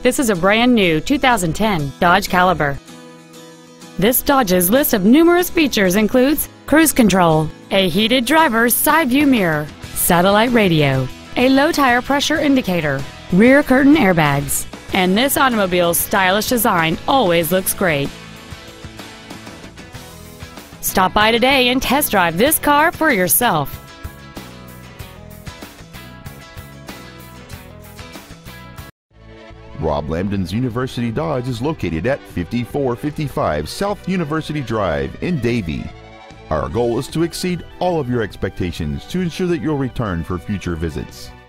This is a brand new 2010 Dodge Caliber. This Dodge's list of numerous features includes cruise control, a heated driver's side view mirror, satellite radio, a low tire pressure indicator, rear curtain airbags, and this automobile's stylish design always looks great. Stop by today and test drive this car for yourself. Rob Lambdin's University Dodge is located at 5455 South University Drive in Davie. Our goal is to exceed all of your expectations to ensure that you'll return for future visits.